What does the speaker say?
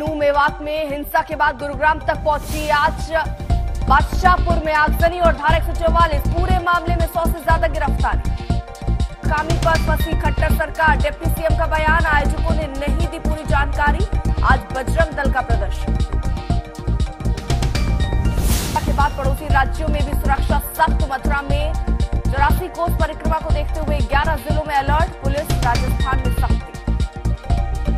लड्डू मेवात में हिंसा के बाद गुरुग्राम तक पहुंची। आज बादशाहपुर में आगजनी और धारा 144, पूरे मामले में 100 से ज्यादा गिरफ्तारी। कामी पर फंसी खट्टर सरकार, डिप्टी सीएम का बयान, आयोजकों ने नहीं दी पूरी जानकारी। आज बजरंग दल का प्रदर्शन। के बाद पड़ोसी राज्यों में भी सुरक्षा सख्त। मथुरा में 84 कोस परिक्रमा को देखते हुए 11 जिलों